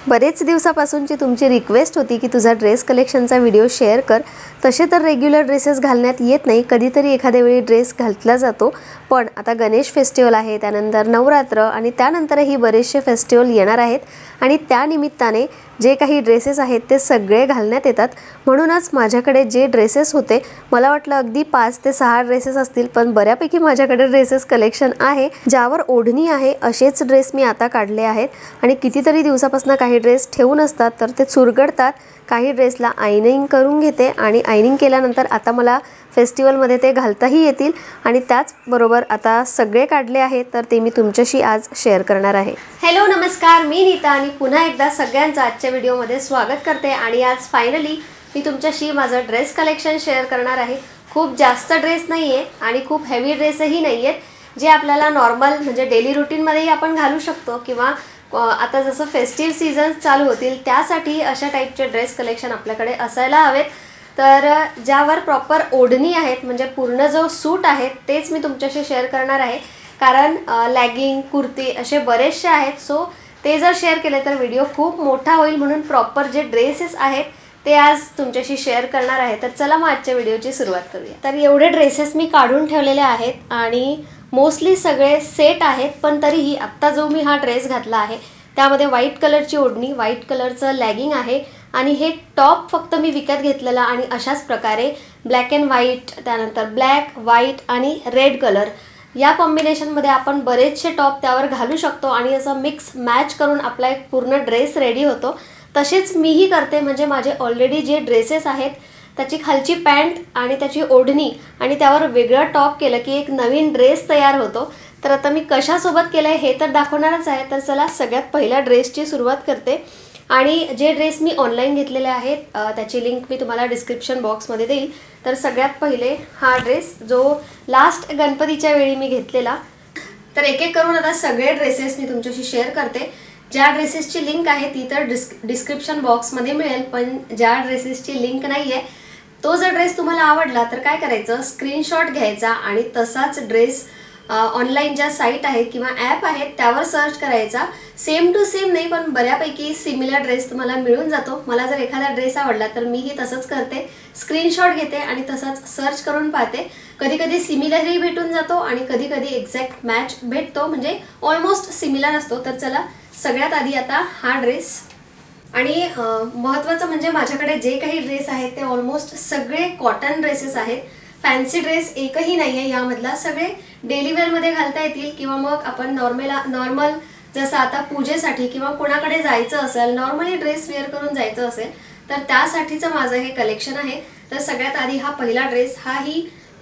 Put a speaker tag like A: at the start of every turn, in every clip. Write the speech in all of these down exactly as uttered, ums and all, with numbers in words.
A: बरेच दिवसापासूनची तुमची रिक्वेस्ट होती की तुझा ड्रेस कलेक्शनचा व्हिडिओ शेअर कर। तसे तर रेग्युलर ड्रेसेस घालण्यात येत नाही, कधीतरी एखाद्या वेळी ड्रेस घातला जातो, पण आता गणेश फेस्टिवल आहे, त्यानंतर नवरात्र आणि त्यानंतरही बरेचसे फेस्टिवल येणार आहेत आणि त्या निमित्ताने जे काही ड्रेसेस आहेत ते सगळे घालण्यात येतात। म्हणूनच माझ्याकडे जे ड्रेसेस होते, मला वाटलं अगदी पाच ते सहा ड्रेसेस असतील, पण बऱ्यापैकी माझ्याकडे ड्रेसेस कलेक्शन आहे ज्यावर ओढणी आहे असेच ड्रेस मी आता काढले आहेत। आणि कितीतरी दिवसापासून काही ड्रेस ठेवून असतात तर ते चुरगडतात, काही ड्रेसला आयनिंग करून घेते आणि आयनिंग केल्यानंतर आता मला फेस्टिवलमध्ये ते घालताही येतील आणि त्याचबरोबर आता सगळे काढले आहेत तर ते मी तुमच्याशी आज शेअर करणार आहे। हॅलो नमस्कार, मी नीता आणि पुन्हा एकदा सगळ्यांचं आजच्या व्हिडिओमध्ये स्वागत करते। आणि आज फायनली मी तुमच्याशी माझं ड्रेस कलेक्शन शेअर करणार आहे। खूप जास्त ड्रेस नाही आहे आणि खूप हेवी ड्रेसही नाही आहेत जे आपल्याला नॉर्मल म्हणजे डेली रूटीनमध्येही आपण घालू शकतो किंवा आता जसं फेस्टिव्ह सीझन्स चालू होतील त्यासाठी अशा टाईपचे ड्रेस कलेक्शन आपल्याकडे असायला हवेत। तर ज्यावर प्रॉपर ओढणी आहेत म्हणजे पूर्ण जो सूट आहे तेच मी तुमच्याशी शेअर करणार आहे, कारण लॅगिंग कुर्ती असे बरेचसे आहेत, सो ते जर शेअर केले तर व्हिडिओ खूप मोठा होईल, म्हणून प्रॉपर जे ड्रेसेस आहेत ते आज तुमच्याशी शेअर करणार आहे। तर चला मग आजच्या व्हिडिओची सुरुवात करूया। तर एवढे ड्रेसेस मी काढून ठेवलेले आहेत आणि मोस्टली सगळे सेट आहेत, पण तरीही आत्ता जो मी हा ड्रेस घातला आहे त्यामध्ये व्हाईट कलरची ओढणी, व्हाईट कलरचं लॅगिंग आहे आणि हे टॉप फक्त मी विकत घेतलेला आणि अशाच प्रकारे ब्लॅक अँड व्हाईट, त्यानंतर ब्लॅक व्हाईट आणि रेड कलर या कॉम्बिनेशनमध्ये आपण बरेचसे टॉप त्यावर घालू शकतो आणि असं मिक्स मॅच करून आपला एक पूर्ण ड्रेस रेडी होतो। तसेच मीही करते, म्हणजे माझे ऑलरेडी जे ड्रेसेस आहेत त्याची खालची पॅन्ट आणि त्याची ओढणी आणि त्यावर वेगळं टॉप केलं की एक नवीन ड्रेस तयार होतो। तर आता मी कशासोबत केलं आहे हे तर दाखवणारच आहे। तर चला सगळ्यात पहिल्या ड्रेसची सुरुवात करते आणि जे ड्रेस मी ऑनलाईन घेतलेले आहेत त्याची लिंक मी तुम्हाला डिस्क्रिप्शन बॉक्समध्ये देईल। तर सगळ्यात पहिले हा ड्रेस जो लास्ट गणपतीच्या वेळी मी घेतलेला। तर एक एक करून आता सगळे ड्रेसेस मी तुमच्याशी शेअर करते। ज्या ड्रेसेसची लिंक आहे ती तर डिस्क डिस्क्रिप्शन बॉक्समध्ये मिळेल, पण ज्या ड्रेसेसची लिंक नाही आहे तो जर ड्रेस तुम्हाला आवडला तर काय करायचं, स्क्रीनशॉट घ्यायचा आणि तसाच ड्रेस ऑनलाईन ज्या साईट आहेत किंवा ॲप आहेत त्यावर सर्च करायचा। सेम टू सेम नाही पण बऱ्यापैकी सिमिलर ड्रेस तुम्हाला मिळून जातो। मला जर एखादा ड्रेस आवडला तर मीही तसंच करते, स्क्रीनशॉट घेते आणि तसाच सर्च करून पाहते। कधी कधी सिमिलरही भेटून जातो आणि कधी कधी एक्झॅक्ट मॅच भेटतो, म्हणजे ऑलमोस्ट सिमिलर असतो। तर चला सगळ्यात आधी आता हा ड्रेस, आणि महत्त्वाचं म्हणजे माझ्याकडे जे काही ड्रेस आहेत ते ऑलमोस्ट सगळे कॉटन ड्रेसेस आहेत। फॅन्सी ड्रेस एकही नाही आहे यामधला, सगळे डेली वेअरमध्ये घालता येतील किंवा मग आपण नॉर्मल नॉर्मल जसं आता पूजेसाठी किंवा कोणाकडे जायचं असेल, नॉर्मली ड्रेस वेअर करून जायचं असेल तर त्यासाठीचं माझं हे कलेक्शन आहे। तर सगळ्यात आधी हा पहिला ड्रेस, हाही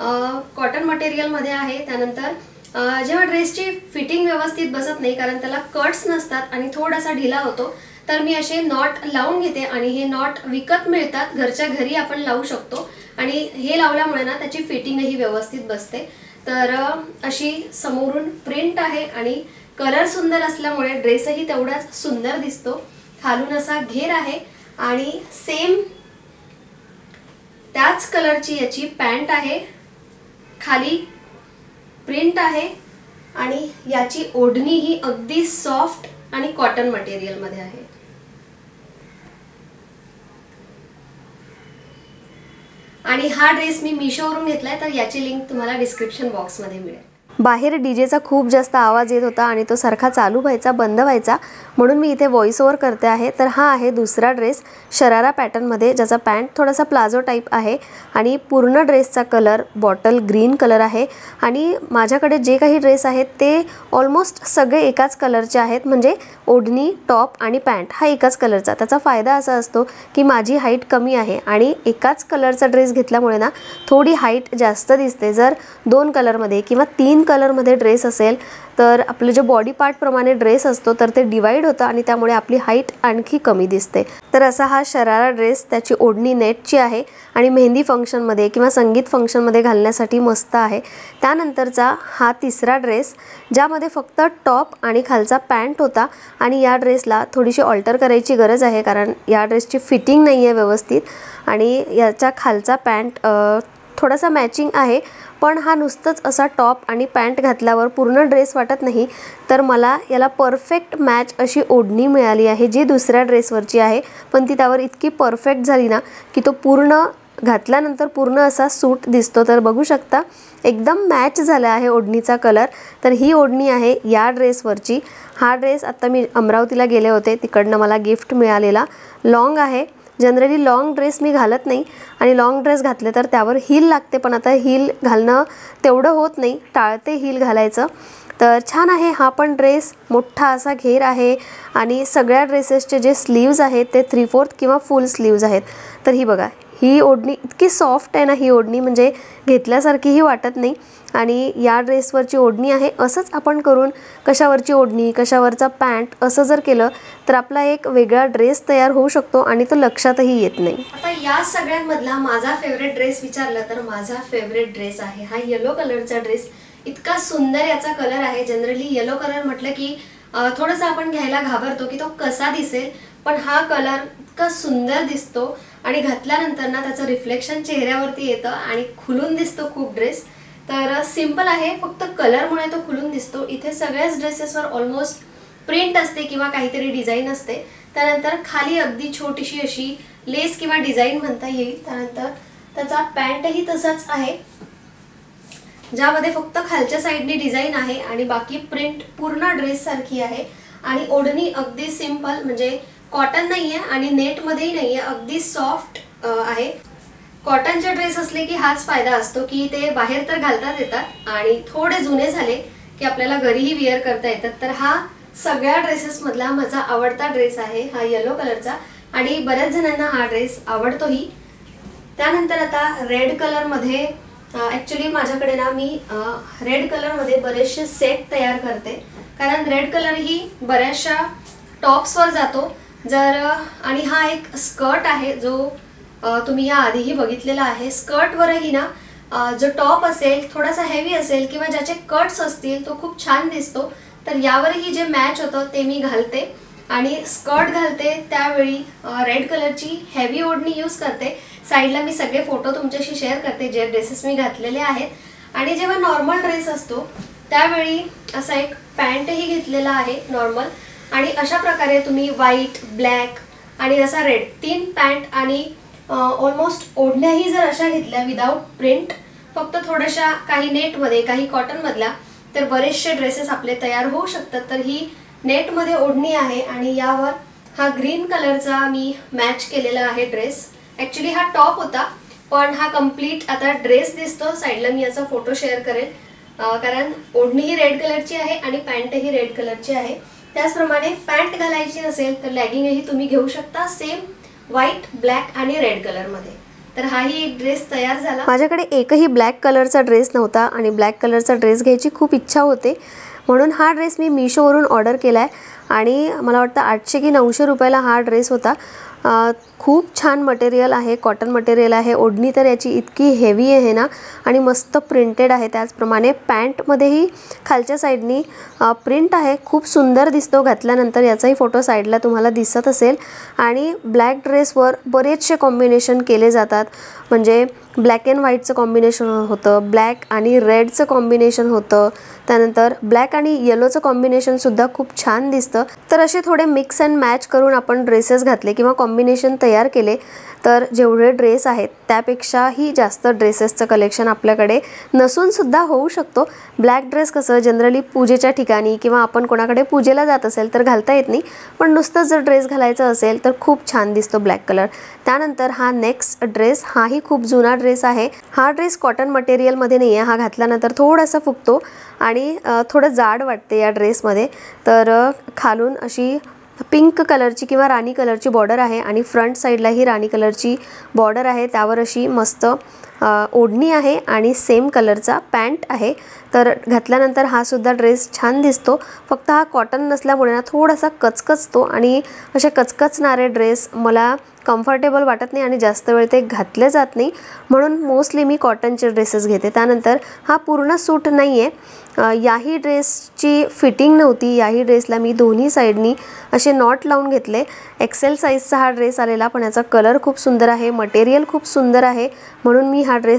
A: कॉटन मटेरियलमध्ये आहे। त्यानंतर जेव्हा ड्रेसची फिटिंग व्यवस्थित बसत नाही कारण त्याला कट्स नसतात आणि थोडासा ढिला होतो, तर मी असे नॉट लावून घेते आणि हे नॉट विकत मिळतात, घरच्या घरी आपण लावू शकतो आणि हे लावल्यामुळे ना त्याची फिटिंगही व्यवस्थित बसते। तर अशी समोरून प्रिंट आहे आणि कलर सुंदर असल्यामुळे ड्रेसही तेवढाच सुंदर दिसतो। खालून असा घेर आहे आणि सेम त्याच कलरची याची पॅन्ट आहे, खाली प्रिंट आहे आणि याची ओढणी ही अगदी सॉफ्ट आणि कॉटन मटेरियलमध्ये आहे। आणि हा ड्रेस मी मीशोवरून घेतलाय, तर याची लिंक तुम्हाला डिस्क्रिप्शन बॉक्समध्ये मिळेल। बाहेर डीजेचा खूप जास्त आवाज येत होता आणि तो सारखा चालू व्हायचा बंद व्हायचा, म्हणून मी इथे व्हॉइस ओव्हर करते आहे। तर हा आहे दुसरा ड्रेस शरारा पॅटर्नमध्ये, ज्याचा पॅन्ट थोडासा प्लाझो टाईप आहे आणि पूर्ण ड्रेसचा कलर बॉटल ग्रीन कलर आहे। आणि माझ्याकडे जे काही ड्रेस आहेत ते ऑलमोस्ट सगळे एकाच कलरचे आहेत, म्हणजे ओढणी, टॉप आणि पॅन्ट हा एकाच कलरचा। त्याचा फायदा असा असतो की माझी हाईट कमी आहे आणि एकाच कलरचा ड्रेस घेतल्यामुळे ना थोडी हाईट जास्त दिसते। जर दोन कलरमध्ये किंवा तीन कलरमध्ये ड्रेस असेल तर आपले जो बॉडी पार्ट प्रमाणे ड्रेस असतो तर ते डिवाइड होतं आणि त्यामुळे आपली हाईट आणखी कमी दिसते। तर असा हा शरारा ड्रेस, त्याची ओढणी नेटची आहे आणि मेहंदी फंक्शनमध्ये किंवा संगीत फंक्शनमध्ये घालण्यासाठी मस्त आहे। त्यानंतरचा हा तिसरा ड्रेस, ज्यामध्ये फक्त टॉप आणि खालचा पॅन्ट होता आणि या ड्रेसला थोडीशी ऑल्टर करायची गरज आहे कारण या ड्रेसची फिटिंग नाही आहे व्यवस्थित आणि याचा खालचा पॅन्ट थोडासा मॅचिंग आहे, पण हा नुसतंच असा टॉप आणि पॅन्ट घातल्यावर पूर्ण ड्रेस वाटत नाही, तर मला याला परफेक्ट मॅच अशी ओढणी मिळाली आहे जी दुसऱ्या ड्रेसवरची आहे, पण ती त्यावर इतकी परफेक्ट झाली ना की तो पूर्ण घातल्यानंतर पूर्ण असा सूट दिसतो। तर बघू शकता एकदम मॅच झाला आहे ओढणीचा कलर। तर ही ओढणी आहे या ड्रेसवरची। हा ड्रेस आता मी अमरावतीला गेले होते, तिकडनं मला गिफ्ट मिळालेला। लॉंग आहे, जनरली लॉंग ड्रेस मी घालत नाही आणि लॉंग ड्रेस घातले तर त्यावर हील लागते, पण आता हील घालणं तेवढं होत नाही, टाळते हील घालायचं। तर छान आहे हा पण ड्रेस, मोठा असा घेर आहे आणि सगळ्या ड्रेसेसचे जे स्लीव्ज आहेत ते थ्री फोर्थ किंवा फुल स्लीव्ज आहेत। तर ही बघा, ही ओढणी इतकी सॉफ्ट आहे ना, ही ओढणी म्हणजे घेतल्यासारखीही वाटत नाही। आणि या ड्रेसवरची ओढणी आहे, असंच आपण करून कशावरची ओढणी कशावरचा पॅन्ट असं जर केलं तर आपला एक वेगळा ड्रेस तयार होऊ शकतो आणि तो लक्षातही येत नाही। आता या सगळ्यांमधला माझा फेवरेट ड्रेस विचारला तर माझा फेवरेट ड्रेस आहे हा येलो कलरचा ड्रेस। इतका सुंदर याचा कलर आहे। जनरली येलो कलर म्हटलं की थोडंसं आपण घ्यायला घाबरतो की तो कसा दिसेल, पण हा कलर इतका सुंदर दिसतो आणि घातल्यानंतर ना त्याचं रिफ्लेक्शन चेहऱ्यावरती येतं आणि खुलून दिसतो खूप ड्रेस। तर सिंपल आहे, फक्त कलरमुळे तो खुलून दिसतो। इथे सगळ्याच ड्रेसेसवर ऑलमोस्ट प्रिंट असते किंवा काहीतरी डिझाईन असते। त्यानंतर खाली अगदी छोटीशी अशी लेस किंवा डिझाईन म्हणता येईल। त्यानंतर त्याचा पॅन्टही तसाच आहे, ज्यामध्ये फक्त खालच्या साईडने डिझाईन आहे आणि बाकी प्रिंट पूर्ण ड्रेस सारखी आहे। आणि ओढणी अगदी सिंपल, म्हणजे कॉटन नाहीये आणि नेटमध्येही नाहीये, अगदी सॉफ्ट आहे। कॉटनचे ड्रेस असले की हाच फायदा असतो की ते बाहेर तर घालतात येतात आणि थोडे जुने झाले की आपल्याला घरीही वेअर करता येतात। तर हा सगळ्या ड्रेसेसमधला माझा आवडता ड्रेस आहे हा येलो कलरचा आणि बऱ्याच जणांना हा ड्रेस आवडतोही। त्यानंतर आता रेड कलरमध्ये ॲक्च्युली माझ्याकडे ना मी रेड कलरमध्ये बरेचसे सेट तयार करते, कारण रेड कलर ही बऱ्याचशा टॉप्सवर जातो जर। आणि हा एक स्कर्ट आहे जो तुम्ही या आधीही बघितलेला आहे। स्कर्टवरही ना जो टॉप असेल थोडासा हेवी असेल किंवा ज्याचे कट्स असतील तो खूप छान दिसतो। तर यावरही जे मॅच होतं ते मी घालते आणि स्कर्ट घालते त्यावेळी रेड कलरची हेवी ओढणी यूज करते। साईडला मी सगळे फोटो तुमच्याशी शेअर करते जे ड्रेसेस मी घातलेले आहेत। आणि जेव्हा नॉर्मल ड्रेस असतो त्यावेळी असा एक पॅन्टही घेतलेला आहे नॉर्मल, आणि अशा प्रकारे तुम्ही व्हाईट, ब्लॅक आणि असा रेड तीन पॅन्ट आणि ऑलमोस्ट ओढण्याही जर अशा घेतल्या विदाऊट प्रिंट, फक्त थोड्याशा काही नेटमध्ये काही कॉटनमधल्या, तर बरेचसे ड्रेसेस आपले तयार होऊ शकतात। तर ही नेटमध्ये ओढणी आहे आणि यावर हा ग्रीन कलरचा मी मॅच केलेला आहे ड्रेस। ॲक्च्युली हा टॉप होता पण हा कम्प्लीट आता ड्रेस दिसतो। साईडला मी याचा फोटो शेअर करेल, कारण ओढणी ही रेड कलरची आहे आणि पॅन्टही रेड कलरची आहे। त्याचप्रमाणे पॅन्ट घालायची असेल तर लॅगिंगही तुम्ही घेऊ शकता सेम व्हाईट, ब्लॅक आणि रेड कलरमध्ये। तर हाही एक ड्रेस तयार झाला। माझ्याकडे एकही ब्लॅक कलरचा ड्रेस नव्हता आणि ब्लॅक कलरचा ड्रेस घ्यायची खूप इच्छा होते, म्हणून हा ड्रेस मी मीशोवरून ऑर्डर केला आहे आणि मला वाटतं आठशे की नऊशे रुपयाला हा ड्रेस होता। खूप छान मटेरियल आहे, कॉटन मटेरियल आहे। ओढणी तर याची इतकी हेवी आहे ना आणि मस्त प्रिंटेड आहे। त्याचप्रमाणे पॅन्टमध्येही खालच्या साईडनी प्रिंट आहे, खूप सुंदर दिसतो घातल्यानंतर। याचाही फोटो साईडला तुम्हाला दिसत असेल। आणि ब्लॅक ड्रेसवर बरेचसे कॉम्बिनेशन केले जातात, म्हणजे ब्लॅक अँड व्हाईटचं कॉम्बिनेशन होतं, ब्लॅक आणि रेडचं कॉम्बिनेशन होतं, त्यानंतर ब्लॅक आणि येलोचं कॉम्बिनेशनसुद्धा खूप छान दिसतं। तर असे थोडे मिक्स अँड मॅच करून आपण ड्रेसेस घातले किंवा कॉम्बिनेशन तयार केले तर जेवढे ड्रेस आहेत त्यापेक्षाही जास्त ड्रेसेसचं कलेक्शन आपल्याकडे नसूनसुद्धा होऊ शकतो। ब्लॅक ड्रेस कसं जनरली पूजेच्या ठिकाणी किंवा आपण कोणाकडे पूजेला जात असेल तर घालता येत नाही, पण नुसतं जर ड्रेस घालायचं असेल तर खूप छान दिसतो ब्लॅक कलर। त्यानंतर हा नेक्स्ट ड्रेस, हाही खूप जुना ड्रेस आहे। हा ड्रेस कॉटन मटेरियलमध्ये नाही आहे, हा घातल्यानंतर थोडासा फुगतो आणि थोडं जाड वाटते या ड्रेसमध्ये। तर खालून अशी पिंक कलरची किंवा राणी कलरची बॉर्डर आहे आणि फ्रंट साईडला ही राणी कलरची बॉर्डर आहे, त्यावर अशी मस्त ओढणी आहे आणि सेम कलरचा पॅन्ट आहे। तर घातल्यानंतर हा सुद्धा ड्रेस छान दिसतो, फक्त हा कॉटन नसल्यामुळे ना थोडासा कचकचतो आणि असे कचकचणारे ड्रेस मला कम्फर्टेबल वाटत नाही आणि जास्त वेळ ते घातले जात नाही, म्हणून मोस्टली मी कॉटनचे ड्रेसेस घेते। त्यानंतर हा पूर्ण सूट नाही आहे, याही ड्रेसची फिटिंग नव्हती, याही ड्रेसला मी दोन्ही साईडनी असे नॉट लावून घेतले। एक्सेल साईजचा हा ड्रेस आलेला, पण याचा कलर खूप सुंदर आहे, मटेरियल खूप सुंदर आहे, म्हणून मी हा ड्रेस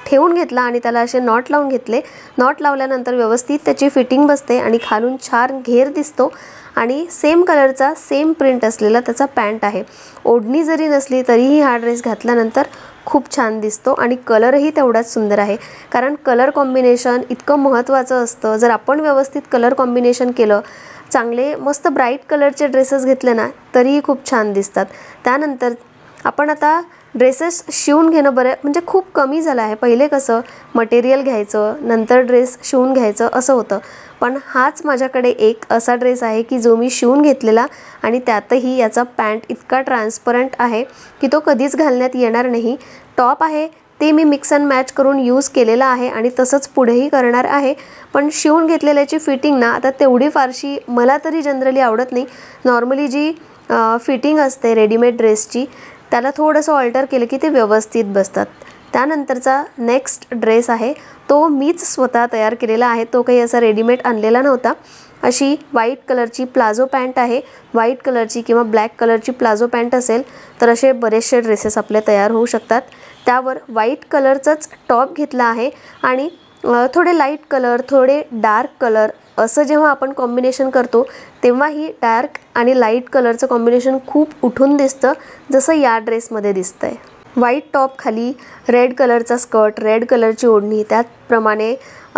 A: ठेवून घेतला आणि त्याला असे नॉट लावून घेतले। नॉट लावल्यानंतर व्यवस्थित त्याची फिटिंग बसते आणि खालून छान घेर दिसतो आणि सेम कलरचा सेम प्रिंट असलेला त्याचा पॅन्ट आहे। ओढणी जरी नसली तरीही हा ड्रेस घातल्यानंतर खूप छान दिसतो आणि कलरही तेवढाच सुंदर आहे, कारण कलर कॉम्बिनेशन इतकं महत्त्वाचं असतं। जर आपण व्यवस्थित कलर कॉम्बिनेशन केलं, चांगले मस्त ब्राईट कलरचे ड्रेसेस घेतले ना तरीही खूप छान दिसतात। त्यानंतर आपण आता ड्रेसेस शिवून घेणं बरं म्हणजे खूप कमी झालं आहे। पहिले कसं मटेरियल घ्यायचं नंतर ड्रेस शिवून घ्यायचं असं होतं, पण हाच माझ्याकडे एक असा ड्रेस आहे की जो मी शिवून घेतलेला आणि त्यातही याचा पॅन्ट इतका ट्रान्सपरंट आहे की तो कधीच घालण्यात येणार नाही। टॉप आहे ते मी मिक्स अँड मॅच करून यूज केलेला आहे आणि तसंच पुढेही करणार आहे, पण शिवून घेतलेल्याची फिटिंग ना आता तेवढी फारशी मला तरी जनरली आवडत नाही। नॉर्मली जी फिटिंग असते रेडीमेड ड्रेसची त्याला थोडंसं ऑल्टर केलं की ते व्यवस्थित बसतात। त्यानंतरचा नेक्स्ट ड्रेस आहे तो मीच स्वतः तयार केलेला आहे, तो काही असा रेडीमेड आणलेला नव्हता। अशी व्हाईट कलरची प्लाझो पॅन्ट आहे, व्हाईट कलरची किंवा ब्लॅक कलरची प्लाझो पॅन्ट असेल तर असे बरेचसे ड्रेसेस आपले तयार होऊ शकतात। त्यावर व्हाईट कलरचाच टॉप घेतला आहे आणि थोडे लाईट कलर थोडे डार्क कलर असं जेव्हा आपण कॉम्बिनेशन करतो तेव्हा ही डार्क आणि लाईट कलरचं कॉम्बिनेशन खूप उठून दिसतं, जसं या ड्रेसमध्ये दिसतंय। व्हाईट टॉप खाली रेड कलरचा स्कर्ट, रेड कलरची ओढणी, त्याचप्रमाणे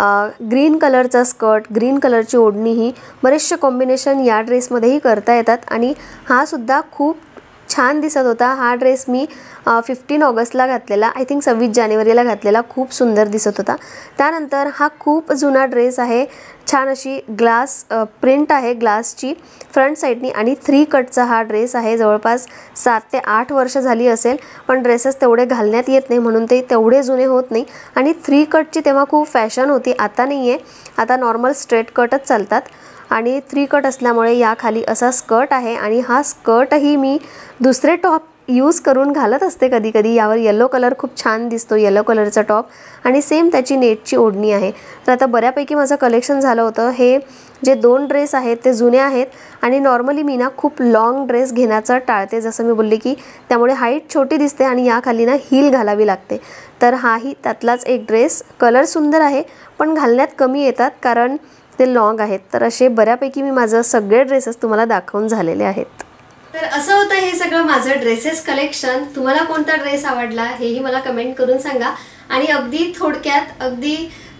A: ग्रीन कलरचा स्कर्ट, ग्रीन कलरची ओढणी, ही बरेचसे कॉम्बिनेशन या ड्रेसमध्येही करता येतात आणि हा सुद्धा खूप छान दिसत होता। हा ड्रेस मी फिफ्टीन ऑगस्टला घातलेला, आय थिंक सव्वीस जानेवारीला घातलेला, खूप सुंदर दिसत होता। त्यानंतर हा खूप जुना ड्रेस आहे, छान अशी ग्लास प्रिंट आहे ग्लासची फ्रंट साईडनी आणि थ्री कटचा हा ड्रेस आहे। जवळपास सात ते आठ वर्ष झाली असेल, पण ड्रेसेस तेवढे घालण्यात येत नाही म्हणून ते तेवढे जुने होत नाही आणि थ्री कटची तेव्हा खूप फॅशन होती, आता नाही आहे, आता नॉर्मल स्ट्रेट कटच चालतात आणि थ्री कट असल्यामुळे या खाली असा स्कर्ट आहे आणि हा स्कर्टही मी दुसरे टॉप यूज करून घालत असते कधी कधी। यावर येलो कलर खूप छान दिसतो, येलो कलरचा टॉप आणि सेम त्याची नेटची ओढणी आहे। तर आता बऱ्यापैकी माझं कलेक्शन झालं होतं। हे जे दोन ड्रेस आहेत ते जुने आहेत आणि नॉर्मली मी ना खूप लॉंग ड्रेस घेण्याचं टाळते, जसं मी बोलले की त्यामुळे हाईट छोटी दिसते आणि या खाली ना हील घालावी लागते। तर हाही त्यातलाच एक ड्रेस, कलर सुंदर आहे पण घालण्यात कमी येतात कारण ते लॉंग आहेत। तर असे बऱ्यापैकी मी माझं सगळे ड्रेसेस तुम्हाला दाखवून झालेले आहेत।
B: तर असं होतं हे सगळं माझं ड्रेसेस कलेक्शन। तुम्हाला कोणता ड्रेस आवडला हेही मला कमेंट करून सांगा आणि अगदी थोडक्यात अगदी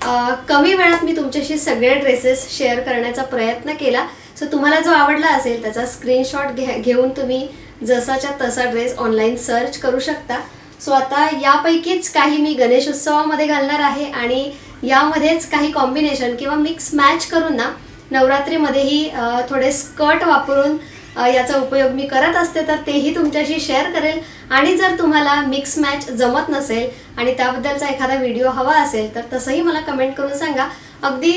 B: कमी वेळात मी तुमच्याशी सगळे ड्रेसेस शेअर करण्याचा प्रयत्न केला। सो तुम्हाला जो आवडला असेल त्याचा स्क्रीनशॉट घे घेऊन तुम्ही जसाच्या तसा ड्रेस ऑनलाईन सर्च करू शकता। सो आता यापैकीच काही मी गणेश उत्सवामध्ये घालणार आहे आणि यामध्येच काही कॉम्बिनेशन किंवा मिक्स मॅच करून ना नवरात्रीमध्येही थोडे स्कर्ट वापरून याचा उपयोग मी करत असते, तर तेही तुमच्याशी शेअर करेल। आणि जर तुम्हाला मिक्स मॅच जमत नसेल आणि त्याबद्दलचा एखादा व्हिडिओ हवा असेल तर तसंही मला कमेंट करून सांगा। अगदी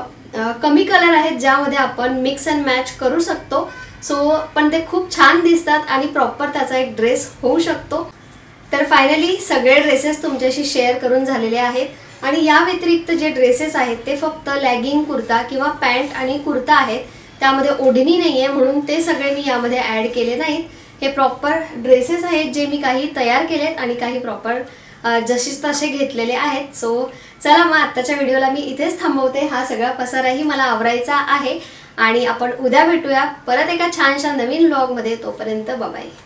B: कमी कलर आहेत ज्यामध्ये आपण मिक्स अँड मॅच करू शकतो, सो पण ते खूप छान दिसतात आणि प्रॉपर त्याचा एक ड्रेस होऊ शकतो। तर फायनली सगळे ड्रेसेस तुमच्याशी शेअर करून झालेले आहेत आणि या व्यतिरिक्त जे ड्रेसेस आहेत ते फक्त लॅगिंग कुर्ता किंवा पॅन्ट आणि कुर्ता आहेत, त्यामध्ये ओढणी नाही आहे म्हणून ते सगळे मी यामध्ये ॲड केले नाहीत। हे प्रॉपर ड्रेसेस आहेत जे मी काही तयार केलेत आणि काही प्रॉपर जशीच तसे घेतलेले आहेत। सो चला मग आत्ताच्या व्हिडिओला मी इथेच थांबवते, हा सगळा पसाराही मला आवरायचा आहे आणि आपण उद्या भेटूया परत एका छानशा नवीन व्लॉगमध्ये। तोपर्यंत बाय बाय।